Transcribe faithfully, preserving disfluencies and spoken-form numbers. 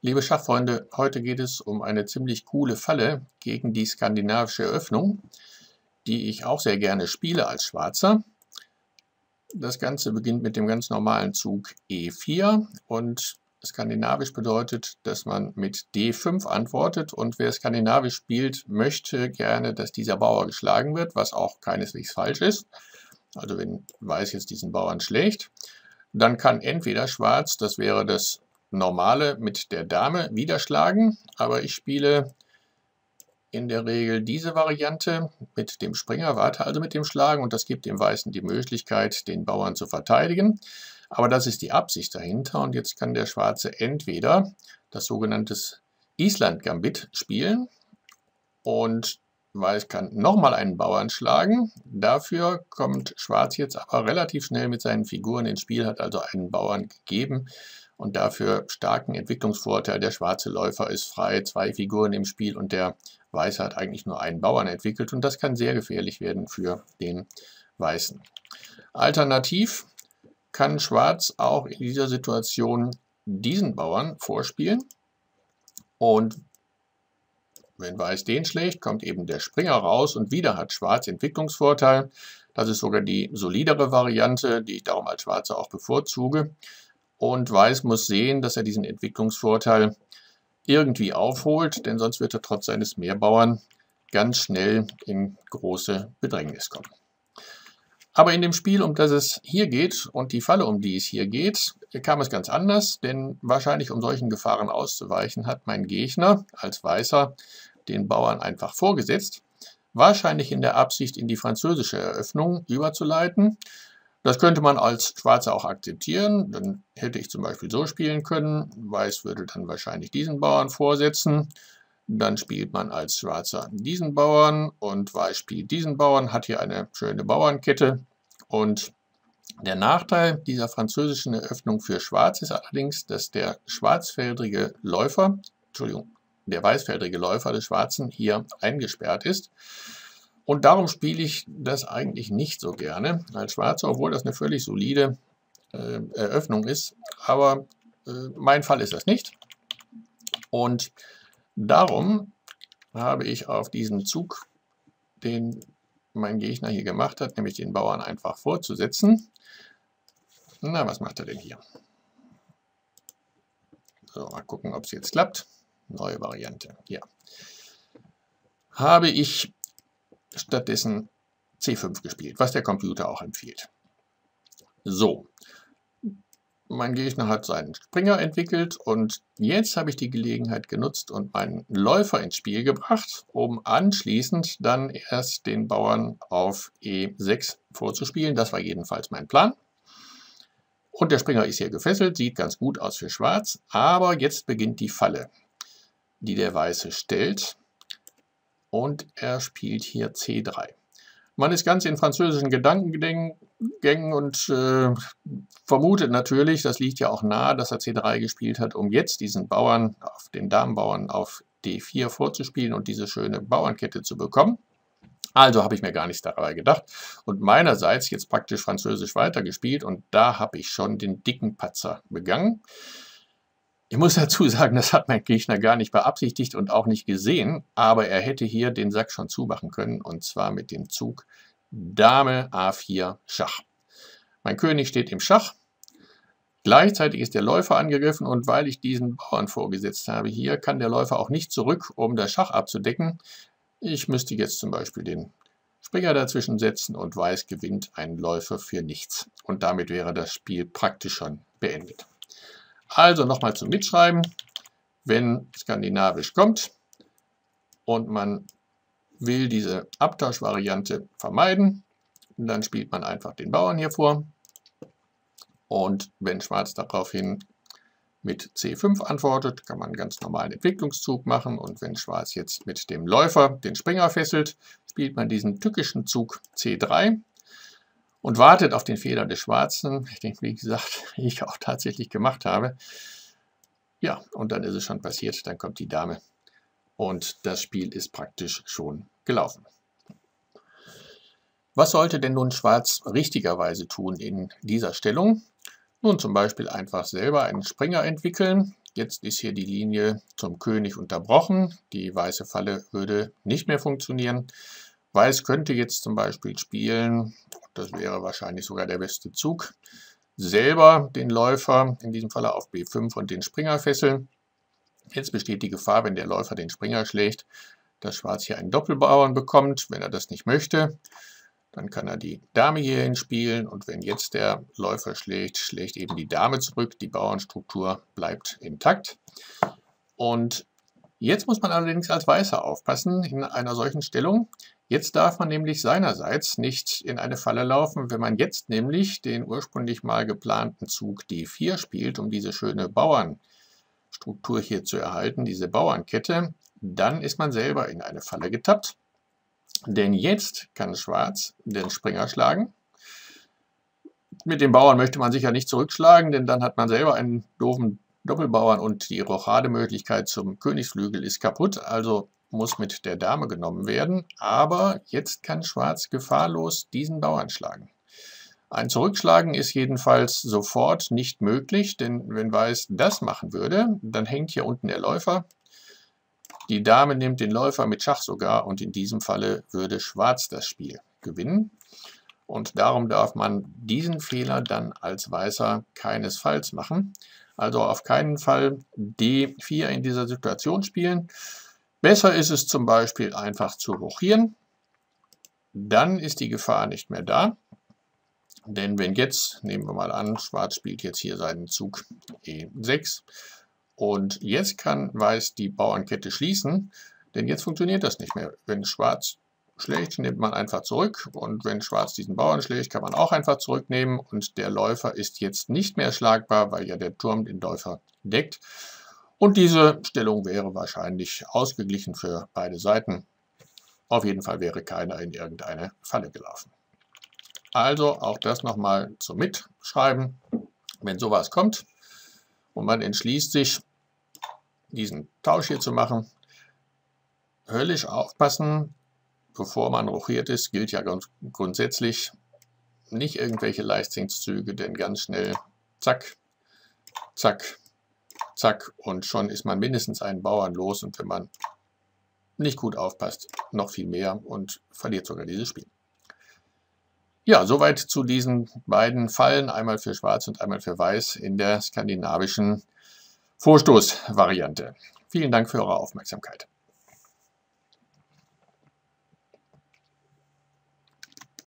Liebe Schachfreunde, heute geht es um eine ziemlich coole Falle gegen die skandinavische Eröffnung, die ich auch sehr gerne spiele als Schwarzer. Das Ganze beginnt mit dem ganz normalen Zug E vier und skandinavisch bedeutet, dass man mit D fünf antwortet, und wer skandinavisch spielt, möchte gerne, dass dieser Bauer geschlagen wird, was auch keineswegs falsch ist. Also wenn Weiß jetzt diesen Bauern schlägt, dann kann entweder Schwarz, das wäre das Normale, mit der Dame wieder schlagen, aber ich spiele in der Regel diese Variante mit dem Springer, warte also mit dem Schlagen, und das gibt dem Weißen die Möglichkeit, den Bauern zu verteidigen. Aber das ist die Absicht dahinter, und jetzt kann der Schwarze entweder das sogenannte Island-Gambit spielen und Weiß kann nochmal einen Bauern schlagen. Dafür kommt Schwarz jetzt aber relativ schnell mit seinen Figuren ins Spiel, hat also einen Bauern gegeben und dafür starken Entwicklungsvorteil. Der schwarze Läufer ist frei, zwei Figuren im Spiel, und der Weiße hat eigentlich nur einen Bauern entwickelt, und das kann sehr gefährlich werden für den Weißen. Alternativ kann Schwarz auch in dieser Situation diesen Bauern vorspielen, und wenn Weiß den schlägt, kommt eben der Springer raus und wieder hat Schwarz Entwicklungsvorteil. Das ist sogar die solidere Variante, die ich darum als Schwarzer auch bevorzuge. Und Weiß muss sehen, dass er diesen Entwicklungsvorteil irgendwie aufholt, denn sonst wird er trotz seines Mehrbauern ganz schnell in große Bedrängnis kommen. Aber in dem Spiel, um das es hier geht, und die Falle, um die es hier geht, kam es ganz anders, denn wahrscheinlich, um solchen Gefahren auszuweichen, hat mein Gegner als Weißer den Bauern einfach vorgesetzt, wahrscheinlich in der Absicht, in die französische Eröffnung überzuleiten. Das könnte man als Schwarzer auch akzeptieren, dann hätte ich zum Beispiel so spielen können, Weiß würde dann wahrscheinlich diesen Bauern vorsetzen, dann spielt man als Schwarzer diesen Bauern und Weiß spielt diesen Bauern, hat hier eine schöne Bauernkette. Und der Nachteil dieser französischen Eröffnung für Schwarz ist allerdings, dass der schwarzfeldrige Läufer, Entschuldigung, der weißfeldrige Läufer des Schwarzen hier eingesperrt ist. Und darum spiele ich das eigentlich nicht so gerne als Schwarzer, obwohl das eine völlig solide äh, Eröffnung ist. Aber äh, mein Fall ist das nicht. Und darum habe ich auf diesen Zug, den mein Gegner hier gemacht hat, nämlich den Bauern einfach vorzusetzen. Na, was macht er denn hier? So, mal gucken, ob es jetzt klappt. Neue Variante. Ja. Habe ich stattdessen C fünf gespielt, was der Computer auch empfiehlt. So. Mein Gegner hat seinen Springer entwickelt, und jetzt habe ich die Gelegenheit genutzt und meinen Läufer ins Spiel gebracht, um anschließend dann erst den Bauern auf E sechs vorzuspielen. Das war jedenfalls mein Plan. Und der Springer ist hier gefesselt, sieht ganz gut aus für Schwarz, aber jetzt beginnt die Falle, die der Weiße stellt, und er spielt hier C drei. Man ist ganz in französischen Gedankengängen und äh, vermutet natürlich, das liegt ja auch nahe, dass er C drei gespielt hat, um jetzt diesen Bauern, auf den Damenbauern auf D vier vorzuspielen und diese schöne Bauernkette zu bekommen. Also habe ich mir gar nichts dabei gedacht und meinerseits jetzt praktisch französisch weitergespielt, und da habe ich schon den dicken Patzer begangen. Ich muss dazu sagen, das hat mein Gegner gar nicht beabsichtigt und auch nicht gesehen, aber er hätte hier den Sack schon zumachen können, und zwar mit dem Zug Dame A vier Schach. Mein König steht im Schach, gleichzeitig ist der Läufer angegriffen, und weil ich diesen Bauern vorgesetzt habe hier, kann der Läufer auch nicht zurück, um das Schach abzudecken. Ich müsste jetzt zum Beispiel den Springer dazwischen setzen, und Weiß gewinnt einen Läufer für nichts. Und damit wäre das Spiel praktisch schon beendet. Also nochmal zum Mitschreiben: Wenn skandinavisch kommt und man will diese Abtauschvariante vermeiden, dann spielt man einfach den Bauern hier vor. Und wenn Schwarz daraufhin mit C fünf antwortet, kann man einen ganz normalen Entwicklungszug machen. Und wenn Schwarz jetzt mit dem Läufer den Springer fesselt, spielt man diesen tückischen Zug C drei. Und wartet auf den Fehler des Schwarzen, den, wie gesagt, ich auch tatsächlich gemacht habe. Ja, und dann ist es schon passiert, dann kommt die Dame und das Spiel ist praktisch schon gelaufen. Was sollte denn nun Schwarz richtigerweise tun in dieser Stellung? Nun zum Beispiel einfach selber einen Springer entwickeln Jetzt ist hier die Linie zum König unterbrochen. Die weiße Falle würde nicht mehr funktionieren. Weiß könnte jetzt zum Beispiel spielen, das wäre wahrscheinlich sogar der beste Zug, selber den Läufer, in diesem Falle auf B fünf, und den Springer fesseln. Jetzt besteht die Gefahr, wenn der Läufer den Springer schlägt, dass Schwarz hier einen Doppelbauern bekommt. Wenn er das nicht möchte, dann kann er die Dame hierhin spielen, und wenn jetzt der Läufer schlägt, schlägt eben die Dame zurück. Die Bauernstruktur bleibt intakt. Und jetzt muss man allerdings als Weißer aufpassen in einer solchen Stellung. Jetzt darf man nämlich seinerseits nicht in eine Falle laufen. Wenn man jetzt nämlich den ursprünglich mal geplanten Zug D vier spielt, um diese schöne Bauernstruktur hier zu erhalten, diese Bauernkette, dann ist man selber in eine Falle getappt. Denn jetzt kann Schwarz den Springer schlagen. Mit dem Bauern möchte man sicher nicht zurückschlagen, denn dann hat man selber einen doofen Doppelbauern und die Rochademöglichkeit zum Königsflügel ist kaputt, also muss mit der Dame genommen werden. Aber jetzt kann Schwarz gefahrlos diesen Bauern schlagen. Ein Zurückschlagen ist jedenfalls sofort nicht möglich, denn wenn Weiß das machen würde, dann hängt hier unten der Läufer. Die Dame nimmt den Läufer mit Schach sogar, und in diesem Falle würde Schwarz das Spiel gewinnen. Und darum darf man diesen Fehler dann als Weißer keinesfalls machen. Also auf keinen Fall D vier in dieser Situation spielen. Besser ist es zum Beispiel einfach zu rochieren. Dann ist die Gefahr nicht mehr da. Denn wenn jetzt, nehmen wir mal an, Schwarz spielt jetzt hier seinen Zug E sechs. Und jetzt kann Weiß die Bauernkette schließen, denn jetzt funktioniert das nicht mehr. Wenn Schwarz schlägt, nimmt man einfach zurück, und wenn Schwarz diesen Bauern schlägt, kann man auch einfach zurücknehmen, und der Läufer ist jetzt nicht mehr schlagbar, weil ja der Turm den Läufer deckt. Und diese Stellung wäre wahrscheinlich ausgeglichen für beide Seiten. Auf jeden Fall wäre keiner in irgendeine Falle gelaufen. Also auch das nochmal zum Mitschreiben, wenn sowas kommt und man entschließt sich, diesen Tausch hier zu machen, höllisch aufpassen, bevor man rochiert ist, gilt ja ganz grundsätzlich nicht irgendwelche Leichtsinnszüge, denn ganz schnell zack, zack, zack, und schon ist man mindestens einen Bauern los, und wenn man nicht gut aufpasst, noch viel mehr, und verliert sogar dieses Spiel. Ja, soweit zu diesen beiden Fallen, einmal für Schwarz und einmal für Weiß in der skandinavischen Vorstoßvariante. Vielen Dank für eure Aufmerksamkeit.